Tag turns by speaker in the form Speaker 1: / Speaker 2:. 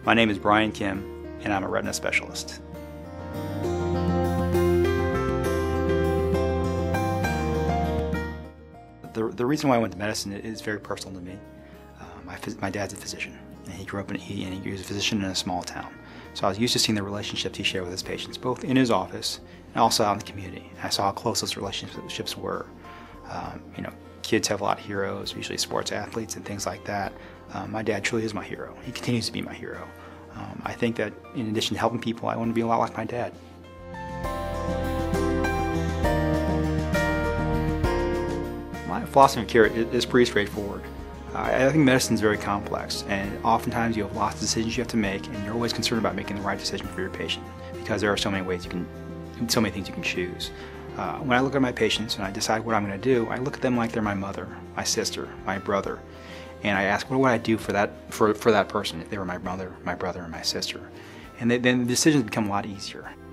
Speaker 1: My name is Brian Kim, and I'm a retina specialist. The reason why I went to medicine is very personal to me. My dad's a physician, and he grew up and he was a physician in a small town. So I was used to seeing the relationships he shared with his patients, both in his office and also out in the community. I saw how close those relationships were. Kids have a lot of heroes, usually sports athletes and things like that. My dad truly is my hero. He continues to be my hero. I think that in addition to helping people, I want to be a lot like my dad. My philosophy of care is pretty straightforward. I think medicine is very complex, and oftentimes you have lots of decisions you have to make, and you're always concerned about making the right decision for your patient because there are so many things you can choose. When I look at my patients and I decide what I'm going to do, I look at them like they're my mother, my sister, my brother, and I ask, what would I do for that person if they were my mother, my brother, and my sister? And then the decisions become a lot easier.